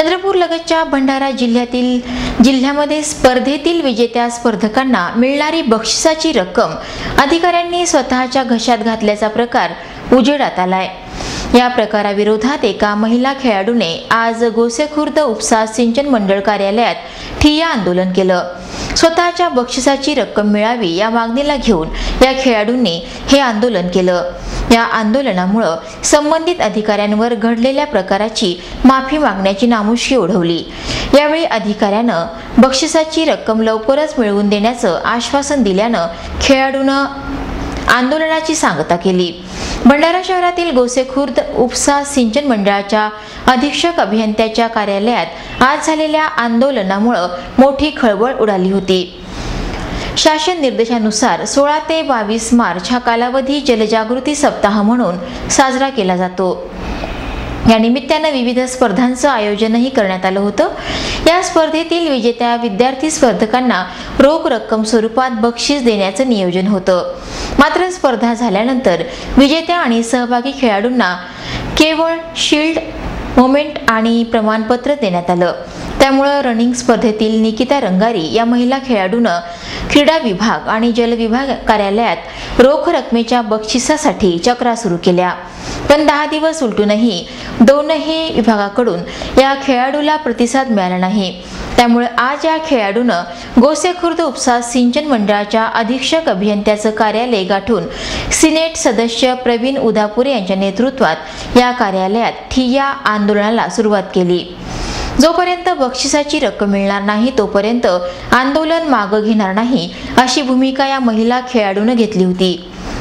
चंद्रपूर लगतच्या भंडारा जिल्ह्यामध्ये स्पर्धेतील विजेत्या स्पर्धकांना मिळणारी बक्षिसाची रक्कम अधिकाऱ्यांनी स्वतःच्या घशात घातल्याचा प्रकार उजेडात आलाय। या प्रकाराविरोधात एका महिला खेळाडूने आज गोसेखुर्द उपसा सिंचन मंडळ कार्यालयात ठिय्या आंदोलन केलं। स्वतःच्या बक्षिसाची रक्कम मिळावी या मागणीला घेऊन या खेळाडूंनी हे आंदोलन केलं। या आंदोलनामुळे संबंधित अधिकाऱ्यांवर घडलेल्या प्रकाराची माफी मागण्याची नामुष्की ओढवली। यावेळी अधिकाऱ्यानं बक्षिसाची रक्कम लवकरच मिळवून देण्याचं आश्वासन दिल्यानं खेळाडूनं आंदोलनाची सांगता केली। भंडारा शहरातील गोसेखुर्द उपसा सिंचन मंडळाच्या अधीक्षक अभियंत्याच्या कार्यालयात आज झालेल्या आंदोलनामुळे मोठी खळबळ उडाली होती। शासन निर्देशानुसार 16 ते 22 मार्च हा कालावधी जलजागृती सप्ताह म्हणून साजरा केला जातो। या निमित्ताने विविध स्पर्धांचं आयोजनही करण्यात आलं होतं। या स्पर्धेतील विजेत्या विद्यार्थी स्पर्धकांना रोख रक्कम स्वरूपात बक्षीस देण्याचं नियोजन होतं। मात्र स्पर्धा झाल्यानंतर विजेत्या आणि सहभागी खेळाडूंना केवळ शील्ड, मोमेंट आणि प्रमाणपत्र देण्यात आलं। त्यामुळे रनिंग स्पर्धेतील निकिता रंगारी या महिला खेळाडूनं क्रीडा विभाग आणि जल विभाग कार्यालयात रोख रकमेच्या बक्षिसासाठी चक्रा सुरू केल्या। पण 10 दिवस उलटूनही दोनही विभागाकडून या खेळाडूला प्रतिसाद मिळाला नाही। त्यामुळे आज या खेळाडूनं गोसेखुर्द उपसा सिंचन मंडळाच्या अधीक्षक अभियंत्याचं कार्यालय गाठून सिनेट सदस्य प्रवीण उदापुरे यांच्या नेतृत्वात या कार्यालयात ठिय्या आंदोलनाला सुरुवात केली। जोपर्यंत बक्षिसाची रक्कम मिळणार नाही तोपर्यंत आंदोलन मागे घेणार नाही अशी भूमिका या महिला खेळाडूने घेतली होती।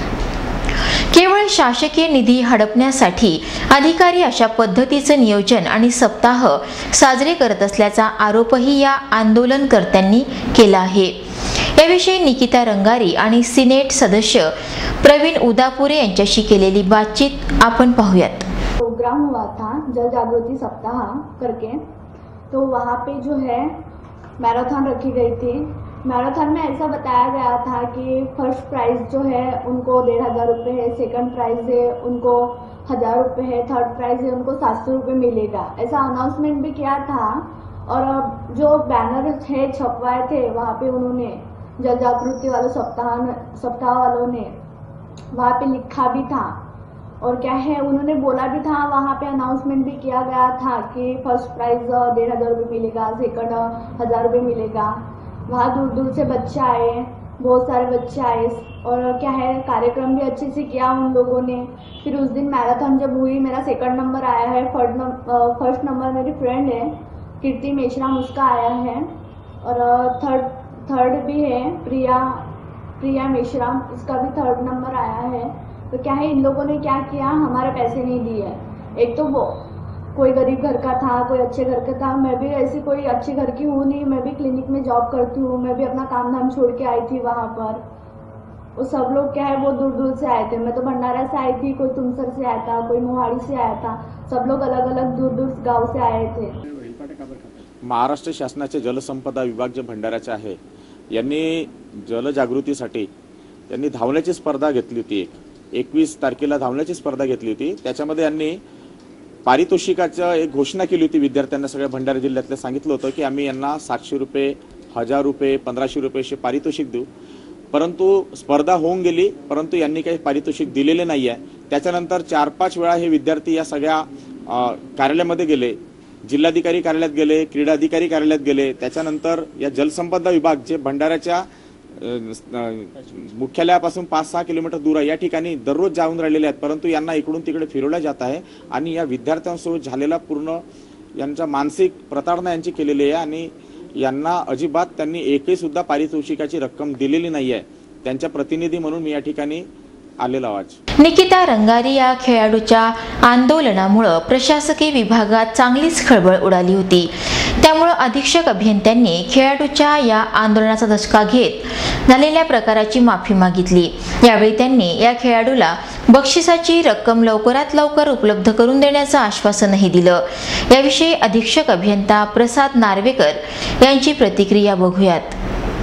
केवळ शासकीय निधी हडपण्यासाठी अधिकारी अशा पद्धतीचे नियोजन आणि सप्ताह साजरे करत असल्याचा आरोपही या आंदोलनकर्त्यांनी केला आहे। याविषयी निकिता रंगारी आणि सिनेट सदस्य प्रवीण उदापुरे यांच्याशी केलेली बातचीत आपण पाहूयात। प्रोग्राम हुआ था जल जागृति सप्ताह करके, तो वहाँ पे जो है मैराथन रखी गई थी। मैराथन में ऐसा बताया गया था कि फर्स्ट प्राइज़ जो है उनको 1500 रुपये है, सेकंड प्राइज़ है उनको 1000 रुपये है, थर्ड प्राइज़ है उनको 700 रुपये मिलेगा, ऐसा अनाउंसमेंट भी किया था। और जो बैनर है छपवाए थे वहाँ पे उन्होंने जल जागृति वाले सप्ताह वालों ने वहाँ पे लिखा भी था। और क्या है उन्होंने बोला भी था, वहाँ पे अनाउंसमेंट भी किया गया था कि फर्स्ट प्राइज़ 1500 रुपये मिलेगा, सेकंड 1000 रुपये मिलेगा। वहाँ दूर दूर से बच्चे आए, बहुत सारे बच्चे आए और क्या है कार्यक्रम भी अच्छे से किया उन लोगों ने। फिर उस दिन मैराथन जब हुई, मेरा सेकंड नंबर आया है, फर्स्ट नंबर मेरी फ्रेंड है कीर्ति मेश्राम उसका आया है, और थर्ड भी है प्रिया मेश्राम, उसका भी थर्ड नंबर आया है। तो क्या है इन लोगों ने क्या किया, हमारे पैसे नहीं दिए। एक तो वो कोई गरीब घर का था, कोई अच्छे घर का था, मैं भी ऐसी कोई अच्छे घर की हूँ नहीं, मैं भी क्लिनिक में जॉब करती हूँ, मैं भी अपना काम धाम छोड़ के आई थी वहाँ पर। वो सब लोग क्या है वो दूर दूर से आए थे, मैं तो भंडारा से आई थी, कोई तुमसर से आया था, कोई मोहाड़ी से आया था, सब लोग अलग अलग दूर दूर गाँव से आए थे। महाराष्ट्र शासनाचे जलसंपदा विभाग जे भंडाऱ्याचे आहे यांनी जलजागृतीसाठी यांनी धावण्याची स्पर्धा घेतली होती। 21 तारखेला धावण्याची स्पर्धा घेतली होती। त्याच्यामध्ये यांनी पारितोषिकाचं एक घोषणा केली होती। विद्यार्थ्यांना सगळ्या भंडारा जिल्ह्यातल्या सांगितलं होतं की आम्ही यांना 700 रुपये, 1000 रुपये, 1500 रुपये असे पारितोषिक देऊ। परंतु स्पर्धा होऊन गेली, परंतु यांनी काही पारितोषिक दिलेले नाही आहे। त्याच्यानंतर 4-5 वेळा हे विद्यार्थी या सगळ्या कार्यालयामध्ये गेले, जिल्हाधिकारी कार्यालयात गेले, क्रीडा अधिकारी कार्यालयात गेले। त्याच्यानंतर या जलसंपदा विभाग जे भंडाऱ्याच्या मुख्यालयापासून 5-6 किलोमीटर दूर आहे या ठिकाणी दररोज जाऊन राहिलेले आहेत, परंतु यांना इकडून तिकडे फिरवल्या जात आहे आणि या विद्यार्थ्यांसोबत झालेला पूर्ण यांचा मानसिक प्रताडणा यांची केलेली आहे आणि यांना अजिबात त्यांनी एकही सुद्धा पारितोषिकाची रक्कम दिलेली नाही आहे। त्यांच्या प्रतिनिधी म्हणून मी या ठिकाणी आलेला आवाज। निकिता रंगारी या खेळाडूच्या आंदोलनामुळे प्रशासकीय विभागात चांगलीच खळबळ उडाली होती। त्यामुळे अधीक्षक अभियंत्यांनी खेळाडूच्या या आंदोलनाचा धसका घेत झालेल्या प्रकाराची माफी मागितली। यावेळी त्यांनी या खेळाडूला बक्षिसाची रक्कम लवकरात लवकर उपलब्ध करून देण्याचं आश्वासनही दिलं। याविषयी अधीक्षक अभियंता प्रसाद नार्वेकर यांची प्रतिक्रिया बघूयात।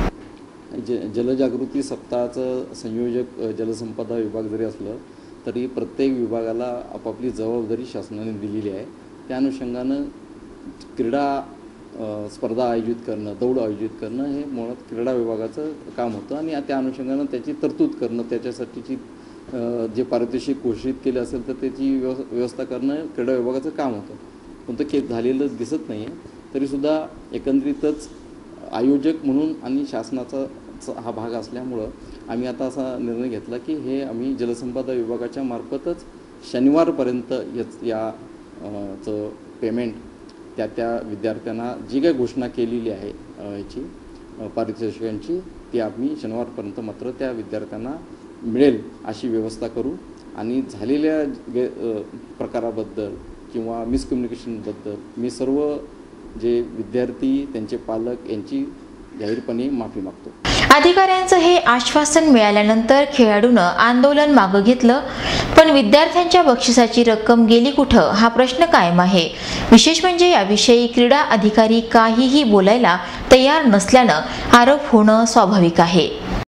जलजागृती सप्ताहाचं संयोजक जलसंपदा विभाग जरी असलं तरी प्रत्येक विभागाला आपापली जबाबदारी शासनाने दिलेली आहे। त्या अनुषंगाने क्रीडा स्पर्धा आयोजित करणं, दौड आयोजित करणं हे मुळात क्रीडा विभागाचं काम होतं आणि त्या अनुषंगानं त्याची तरतूद करणं, त्याच्यासाठीची जे पारितोषिक घोषित केलं असेल तर त्याची व्यवस्था करणं क्रीडा विभागाचं काम होतं. पण ते झालेलं दिसत नाही आहे. तरीसुद्धा एकंदरीतच आयोजक म्हणून आणि शासनाचा हा भाग असल्यामुळं आम्ही आता असा निर्णय घेतला की हे आम्ही जलसंपदा विभागाच्या मार्फतच शनिवारपर्यंत याचं पेमेंट त्या विद्यार्थ्यांना जी काही घोषणा केलेली आहे याची पारितोषिकांची ती आम्ही शनिवारपर्यंत मात्र त्या विद्यार्थ्यांना मिळेल अशी व्यवस्था करू. आणि झालेल्या प्रकाराबद्दल किंवा मिसकम्युनिकेशनबद्दल मी सर्व जे विद्यार्थी त्यांचे पालक यांची जाहीरपणे माफी मागतो. अधिकाऱ्यांचं हे आश्वासन मिळाल्यानंतर खेळाडूनं आंदोलन मागं घेतलं, पण विद्यार्थ्यांच्या बक्षिसाची रक्कम गेली कुठं हा प्रश्न कायम आहे. विशेष म्हणजे याविषयी क्रीडा अधिकारी काहीही बोलायला तयार नसल्यानं आरोप होणं स्वाभाविक आहे.